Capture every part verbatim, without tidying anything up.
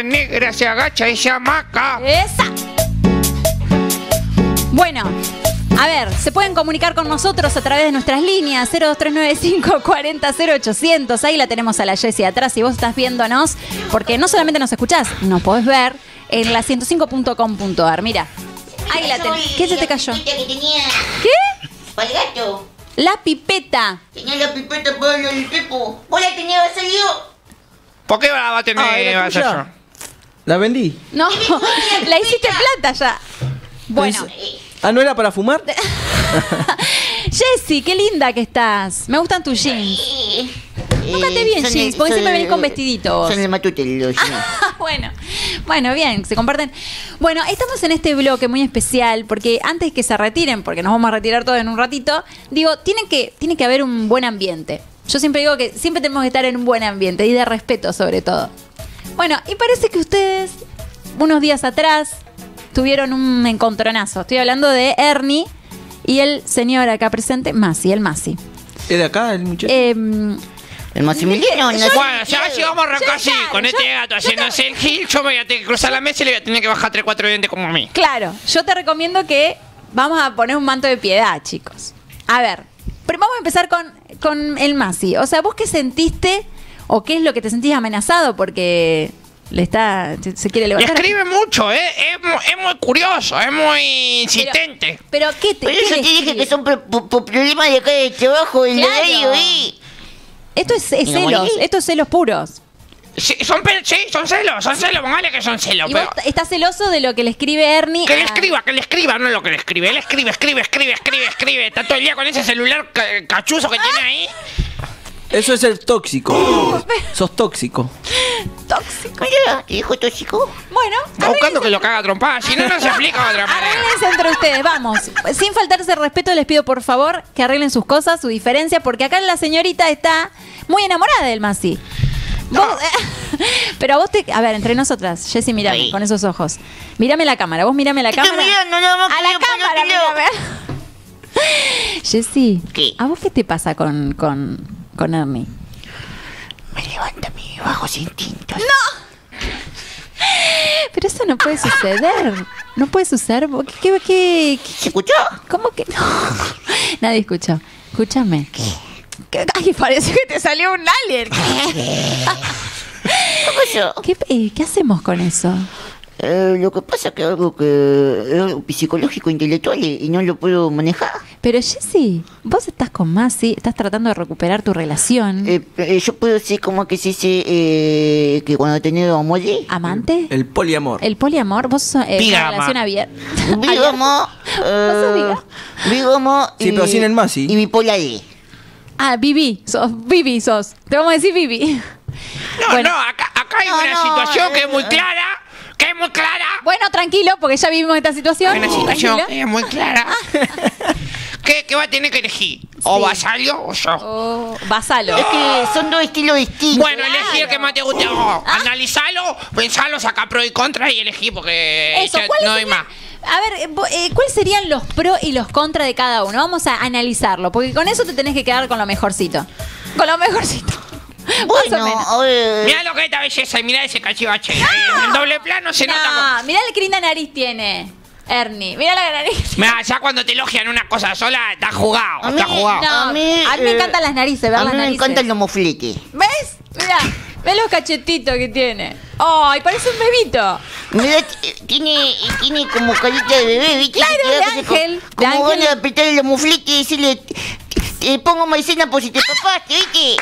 La negra se agacha y se amaca. ¡Esa! Bueno, a ver, se pueden comunicar con nosotros a través de nuestras líneas cero dos tres nueve cinco cuarenta cero ochocientos. Ahí la tenemos a la Jessie atrás y vos estás viéndonos, porque no solamente nos escuchás, nos podés ver en la ciento cinco punto com punto ar. Mira, ahí la tenés. ¿Qué se te cayó? Que tenía ¿Qué? para el gato. La pipeta. Tenía la pipeta para el Pepo. ¿Vos la tenías, salió? ¿Por qué la va a tener? Ah, ¿era va a ser tuya? yo? La vendí. No, la hiciste plata ya. Bueno. Ah, ¿no era para fumar? Jessie, qué linda que estás. Me gustan tus jeans. Tócate bien son jeans, de- porque son siempre de- venís con vestidito vos. Son de matute los jeans. Bueno, bueno, bien, se comparten. Bueno, estamos en este bloque muy especial porque antes que se retiren, porque nos vamos a retirar todos en un ratito, digo, tiene que, tiene que haber un buen ambiente. Yo siempre digo que siempre tenemos que estar en un buen ambiente y de respeto sobre todo. Bueno, y parece que ustedes, unos días atrás, tuvieron un encontronazo. Estoy hablando de Ernie y el señor acá presente, Masi, el Masi. ¿Es de acá el muchacho? Eh, El Maximiliano. no sé. Bueno, ya si vamos a arrancar así, ya, con yo- este gato haciéndose el gil, yo me voy a tener que cruzar la mesa y le voy a tener que bajar tres cuatro dientes como a mí. Claro, yo te recomiendo que vamos a poner un manto de piedad, chicos. A ver, pero vamos a empezar con, con el Masi. O sea, ¿vos qué sentiste o qué es lo que te sentís amenazado? Porque le está, se se quiere Y levantar. escribe mucho, ¿eh? Es, mu- es muy curioso, es muy insistente. Pero, ¿qué te Por qué eso le te dije escribe? que son por, por- por problemas de acá de trabajo del Claro. horario, ¿eh? Esto es, es ¿Y no celos, morí? esto es celos puros. Sí, son, pe- sí, son celos, son celos, vale que son celos, Y vos pero... t- estás celoso de lo que le escribe Ernie. Que le a- escriba, que le escriba, no lo que le escribe. Él escribe, escribe, escribe, escribe, escribe. Está todo el día con ese celular ca- cachuzo que tiene ahí. Eso es el tóxico. Sos tóxico. Tóxico. Mira, te dijo tóxico. Bueno, Está buscando que lo caga trompada, si no, no se explica de otra manera. arréglense entre ustedes, vamos. Sin faltarse el respeto, les pido por favor que arreglen sus cosas, su diferencia, porque acá la señorita está muy enamorada del Masi. Vos- pero a vos te... A ver, entre nosotras, Jessie, mírame Sí. con esos ojos. Mírame la cámara, vos mírame la Estoy cámara. mirando, nada más A que la yo, pero cámara, te leo. mírame. Jessie, ¿Qué? ¿a vos qué te pasa con, con, con Ernie? Me levanta mis bajos instintos. Pero eso no puede suceder. No puede suceder. ¿Qué, qué, qué- ¿Se escuchó? ¿Cómo que no? Nadie escuchó. Escúchame. ¿Qué? Ay, parece que te salió un alien. ¿Qué pasó? ¿Qué, eh, ¿Qué hacemos con eso? Eh, lo que pasa es que es algo que es algo psicológico, intelectual y, y no lo puedo manejar. Pero Jessie, vos estás con Masi, estás tratando de recuperar tu relación. Eh, eh, yo puedo decir como que se dice eh, que cuando tenés amores, ¿Amante? El poliamor. ¿El poliamor? ¿Vos sos eh, una Bigama. relación abierta? digamos, ¿Vos sos biga? digamos, Sí, pero sin el Masi. y bipolar E. Ah, Vivi. Sos, Vivi sos. Te vamos a decir Vivi. No, Bueno. no, acá, acá hay No, una no, situación que es muy eh, clara, que es muy clara. Bueno, tranquilo, porque ya vivimos esta situación. Hay una situación Tranquilo. que es muy clara. que, que va a tener que elegir. O Sí. Vasallo o yo. Oh, Vasalo. Es que son dos estilos distintos. Bueno, elegí el que más te guste. Oh, Ah. analizalo, pensalo, saca pro y contra y elegí porque Eso, ya ¿cuáles no hay serían- más. A ver, eh, vo- eh, ¿cuáles serían los pros y los contras de cada uno? Vamos a analizarlo, porque con eso te tenés que quedar con lo mejorcito. Con lo mejorcito. Más o Bueno, menos. a ver. Mirá lo que es esta belleza y mirá ese cachivache. Eh, En doble plano se nota. No, mirá qué linda nariz tiene Ernie. Mirá la nariz. Como... Mirá, ya cuando te elogian una cosa sola, está jugado, A mí, está jugado. No, a mí, a mí me eh, encantan las narices, ver A las mí me narices. encantan los mofletes. ¿Ves? Mirá, ve los cachetitos que tiene. ¡Ay, parece un bebito! Mira, t- tiene, tiene como carita de bebé, ¿viste? Claro, Que te da de cosa ángel, co- de Como ángel. van a apretarle los mofletes y decirle, te, te pongo maicena por si te papaste, ¿viste?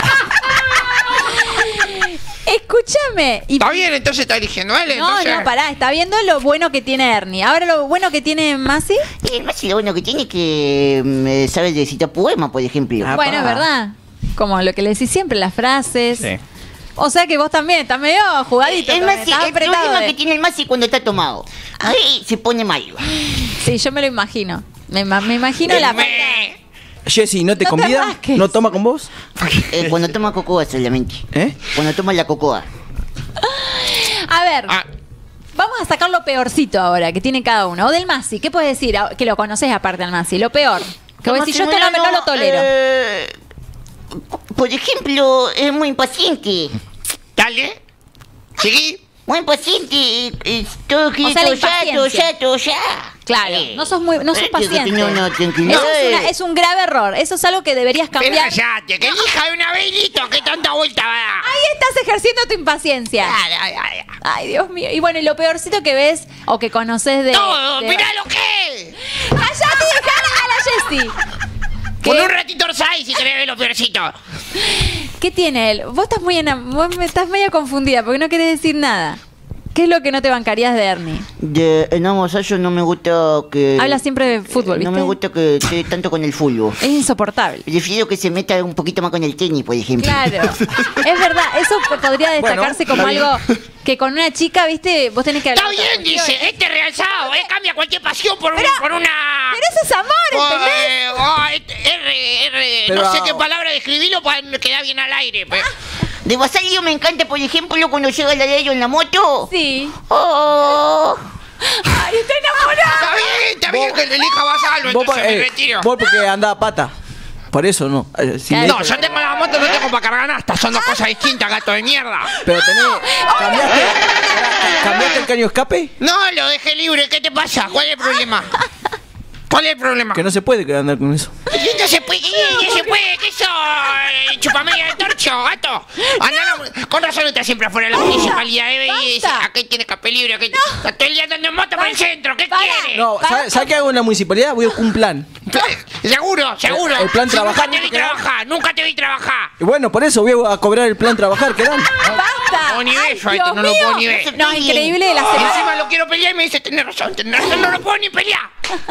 Escúchame. Y Está bien, entonces está eligiendo a él. no, entonces... no, pará, está viendo lo bueno que tiene Ernie. Ahora lo bueno que tiene Masi. Y además lo bueno que tiene es que mm, sabe recitar poema, por ejemplo. Ah, Bueno, es pa. verdad. Como lo que le decís siempre, las frases. Sí. O sea que vos también estás medio jugadito. El, con- Masi, estás el apretado problema de- que tiene el Masi cuando está tomado. Ahí se pone malo. Sí, yo me lo imagino. Me, ma- me imagino la falta. Me... Jessy, ¿no te No te convida? rasques. ¿No toma con vos? Eh, cuando toma cocoa solamente. ¿Eh? Cuando toma la cocoa. A ver, Ah, vamos a sacar lo peorcito ahora que tiene cada uno. O del Masi, ¿qué puedes decir? Ah, que lo conoces aparte del Masi. Lo peor. Que vos decís, yo esto no, me- no lo tolero. Eh, por ejemplo, es muy impaciente. dale. Seguí. Buen paciente, eh, eh, todo O quiere sea, la todo ya, todo impaciencia. ya, todo ya. Claro, Eh, no sos muy, no sos eh, digo que paciente. tenía una tranquilidad. Eso es, una- es un grave error. Eso es algo que deberías Pero cambiar. callate, que elija de una vez, listo, que tanta vuelta va a dar. Ahí estás ejerciendo tu impaciencia. Ay, ay, ay, ay. Ay, Dios mío. Y bueno, y lo peorcito que ves o que conoces de. Todo, de- mirá lo que. ¡Cállate y dejala a la Jessie! Por ¿Qué? un ratito orzáis si querés ver lo peorcito. ¿Qué tiene él? Vos estás muy enam- vos me estás medio confundida porque no querés decir nada. ¿Qué es lo que no te bancarías de Ernie? De, en ambos yo no me gusta que... Habla siempre de fútbol, eh, ¿viste? No me gusta que esté tanto con el fútbol. Es insoportable. Prefiero que se meta un poquito más con el tenis, por ejemplo. Claro, es verdad, eso podría destacarse Bueno, como está algo que con una chica, viste, vos tenés que hablar. Está otras bien, cuestiones. dice, este realzado, eh, cambia cualquier pasión por, un- por una... Pero eso es amor, por, ¿entendés? eh, oh, este, R, R, Pero- no sé qué palabra describirlo para que quede bien al aire. Pero... De Basalio me encanta, por ejemplo, cuando llega la de ellos en la moto. Sí. Oh, Ay, estoy enamorada. Está bien, está bien que le elija Vasallo, Vos, entonces por- me eh, retiro. vos porque anda a pata. Por eso no. Eh, si Claro. le- No, yo tengo la moto, no tengo para cargar nafta, son dos cosas distintas, gato de mierda. Pero tenés. ¿Cambiaste, ¿Cambiaste el caño escape? No, lo dejé libre, ¿qué te pasa? ¿Cuál es el problema? ¿Cuál es el problema? Que no se puede andar con eso. ¿Y no se puede? ¿Qué se puede? ¿Qué soy? ¿Chupamedia de torcho, gato? Andá, con razón está siempre afuera de la municipalidad. ¿eh? Y dice, Basta. aquí tiene escape libre, aquí está todo el día andando en moto por el centro, ¿qué Para. quiere? No, ¿sabes sabe qué hago en la municipalidad? Voy a un plan. Seguro, seguro. el plan Si trabajar, Nunca te vi ¿qué? trabajar, nunca te vi trabajar. Y bueno, por eso voy a cobrar el plan trabajar que dan. ¡Basta! No, ni Ay, beso a Dios este, no lo mío. puedo ni ver. No, increíble de la Y semana. encima lo quiero pelear y me dice, tenés razón, tenés razón, no lo puedo ni pelear.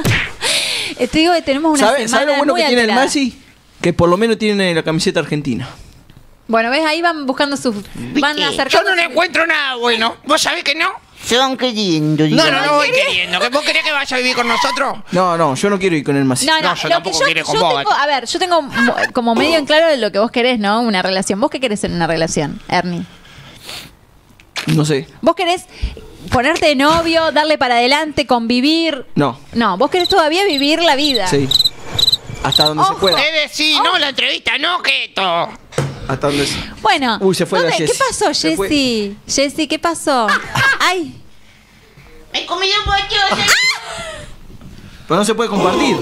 Eh, Te digo que tenemos una ¿Sabes semana lo bueno muy que tiene el alterada. Masi? Que por lo menos tiene la camiseta argentina. Bueno, ves, ahí van buscando sus... Van Yo acercando... Yo no le encuentro nada bueno. ¿Vos sabés que no? se van queriendo, No, digamos. no, no voy queriendo. ¿Que ¿Vos querés que vaya a vivir con nosotros? No, no, yo no quiero ir con el Masi. No, no, No, yo lo tampoco que yo, quiero con yo vos, tengo, Gato. a ver, yo tengo mo- como medio en claro de lo que vos querés, ¿no? Una relación. ¿Vos qué querés en una relación, Ernie? No sé. ¿Vos querés ponerte de novio, darle para adelante, convivir? No. No, vos querés todavía vivir la vida. Sí. Hasta donde Ojo. se pueda. Es decir, no, la entrevista, no, que esto. Hasta donde se... Bueno, Uy, se fue la ¿dónde- ¿qué Jessie. pasó, Se fue. Jessy? Jessy, ¿qué pasó? Ay, Me comí un pollo. Pero no se puede compartir.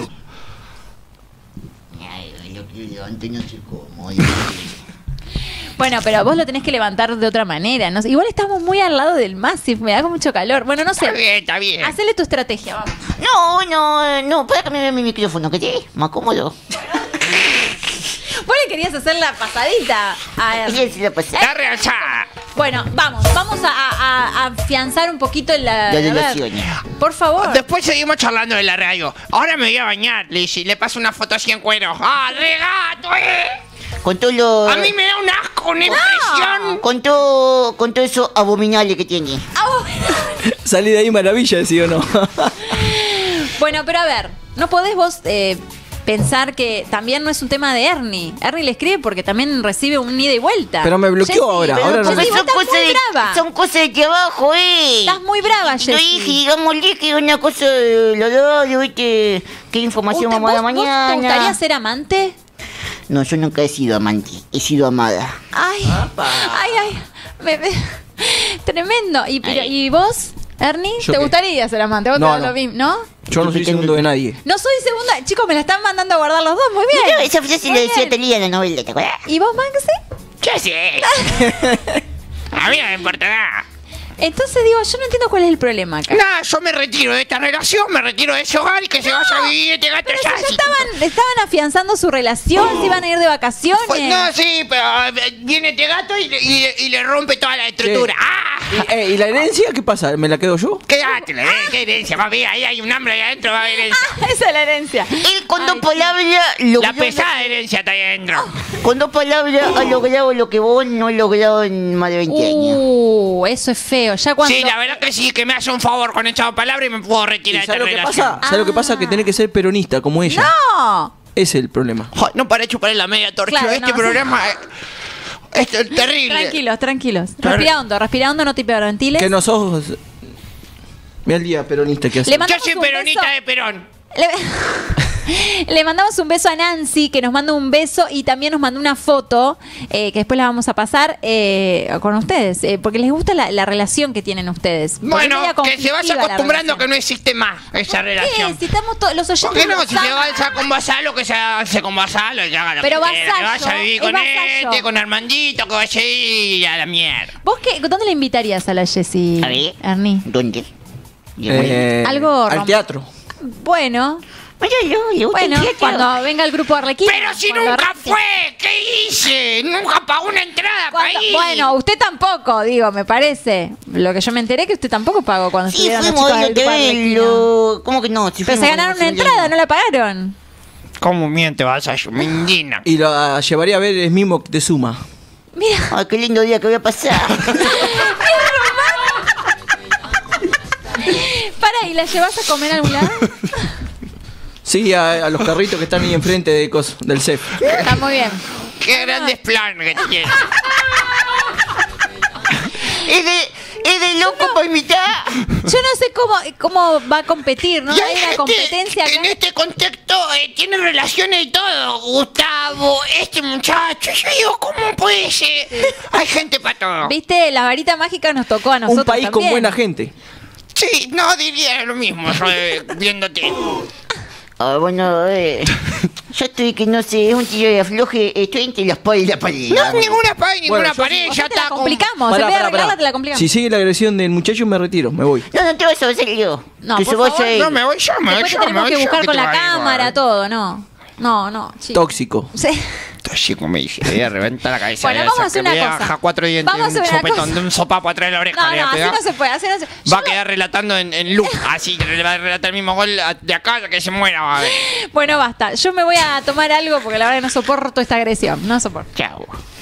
Ay, lo que levanté no sé cómo. ay. bueno, pero vos lo tenés que levantar de otra manera. ¿No? Igual estamos muy al lado del Massive, me da mucho calor. Bueno, no Está sé. bien, está bien. Hacele tu estrategia, vamos. No, no, no, para que me vea mi micrófono, que te más cómodo. Vos le querías hacer la pasadita a Ernie. Ella se la pasé. Está realzada. Bueno, vamos, vamos a, a- a afianzar un poquito la, La a ver, relación. por favor. Después seguimos charlando de la radio. Ahora me voy a bañar, le dice, le paso una foto así en cuero. ¡Ah, regato, eh! Con todo lo... A mí me da un asco, una impresión. Con todo, con todo eso abominable que tiene. Au. Salí de ahí maravilla, ¿sí o no? Bueno, pero a ver, no podés vos eh, pensar que también no es un tema de Ernie. Ernie le escribe porque también recibe un ida y vuelta. Pero me bloqueó Jessy, ahora, pero ahora no porque sé. vos son, estás cosas muy de, brava. son cosas de trabajo, eh. Estás muy brava, Lo Jessy. dije, digámosle que es una cosa de la radio, ¿viste? ¿Qué información ¿Usted- vamos a dar vos- vos mañana? ¿Te gustaría ser amante? No, yo nunca he sido amante, he sido amada. Ay, ay, ay. me- me- tremendo. ¿Y, pero- Ay. ¿Y vos, Ernie? ¿Yo ¿Te qué? gustaría ser amante? ¿Vos te No, da no. lo mismo, ¿no? Yo no soy segundo de nadie. No soy segunda. Chicos, me la están mandando a guardar los dos. Muy bien. Mira, esa frase Muy la decía bien. Talía en la novela, ¿te acuerdas? ¿Y vos, Maxi? ¿Qué sé? A mí no me importa nada. Entonces digo, yo no entiendo cuál es el problema acá. Nada, yo me retiro de esta relación, me retiro de ese hogar y que se vaya a vivir este gato Pero ya. si ya estaban, estaban afianzando su relación, se iban a ir de vacaciones. Pues, no, sí, pero eh, viene este gato y, le- y le- y le rompe toda la estructura. ¡Ah! ¿Y, eh, ¿y la herencia qué pasa? ¿Me la quedo yo? Quédate, la ¿qué herencia, papi? Ahí hay un hambre ahí adentro, va a haber herencia. Ah, esa es la herencia. Él con dos Ay, palabras logró, La pesada herencia está ahí adentro. con dos palabras ha logrado lo que vos no has logrado en más de veinte años. Uh, eso es feo. Ya cuando. Sí, la verdad que sí, que me hace un favor con esta palabra y me puedo ¿Y retirar de ¿Sabes esta lo que relación. pasa? ¿Sabes lo que pasa? Que tenés que ser peronista como ella. ¡No! Ese es el problema. Ay, no paré de chupar la media torcha. Claro, este no, programa es, es terrible. Tranquilos, tranquilos. Claro. Respira hondo, respira hondo, no te hiperventiles. Que no sos... Mira el día peronista que hace. Le Yo mandamos soy un peronista beso. de Perón. Le- Le mandamos un beso a Nancy, que nos manda un beso y también nos mandó una foto, eh, que después la vamos a pasar eh, con ustedes, eh, porque les gusta la, la relación que tienen ustedes. Porque Bueno, es media que se vaya conflictiva la acostumbrando relación. que no existe más esa ¿Qué? relación. Si estamos todos los oyentes. ¿Por qué no? nos Si se aman. va con Basalo, que se hace con Basalo y haga lo Pero que quiera. Que vasallo, vaya a vivir es con vasallo. este, con Armandito, que vaya a ir a la mierda. ¿Vos qué, dónde le invitarías a la Jessie, A ver. Ernie? ¿Dónde? Eh, Algo al rom- teatro. Bueno, Bueno, yo, le gusta bueno, el teatro. cuando venga el grupo Arlequín. Pero si cuando nunca arranque. fue, ¿qué hice? Nunca pagó una entrada para Cuando- ir. Bueno, usted tampoco, digo, me parece. Lo que yo me enteré que usted tampoco pagó cuando Sí, estuvieron los fuimos chicos a del grupo Arlequín. verlo. ¿Cómo que no? Sí Pero se fuimos ganaron con una los entrada, ¿no la pagaron? ¿Cómo miente Basalo? Me indigna. Y lo llevaría a ver el mismo de Suma. Mira, Ay, qué lindo día que voy a pasar. para, ¿y la llevas a comer a algún lado? Sí, a, a los carritos que están ahí enfrente de cos, del C E F. Está muy bien. Qué grandes planes que tiene. ¿Es de, es de loco para invitar? Yo no sé cómo, cómo va a competir, ¿no? Y Hay una gente competencia que acá. en este contexto eh, tiene relaciones y todo. Gustavo, este muchacho. Yo digo, ¿cómo puede ser? Hay gente para todo. Viste, la varita mágica nos tocó a nosotros Un país también. con buena gente. Sí, no diría lo mismo yo, eh, viéndote. Ah, bueno, eh, yo estoy que no sé, es un tiro de afloje, estoy entre la espada y la pared. No, vamos. ninguna pared, ninguna Bueno, yo- pared. O Ya sea, te la está con... complicamos. Pará, en vez de pará, arreglarla, pará. te la complicamos. Si sigue la agresión del muchacho, me retiro, me voy. No, no te vas a hacer yo. No, que por se vaya favor, él. No, me voy yo, me voy Después te yo, me tenemos voy que yo, buscar que con te la va a ir, cámara, vale. todo, no. No, no, chico. Tóxico. Sí. Chico me dice, le voy a reventar la cabeza. Bueno, le vamos voy a hacer le voy una a cosa. bajar cuatro dientes, Vamos a un hacer una sopetón, cosa. de un sopapo atrás de la oreja. No, le voy a no, así pegar. no se puede, así no se Va Yo a quedar relatando en, en loop, así, que le va a relatar el mismo gol a- de acá que se muera. Va a ver. no- Bueno, basta. Yo me voy a tomar algo porque la verdad que no soporto esta agresión. No soporto. Chao.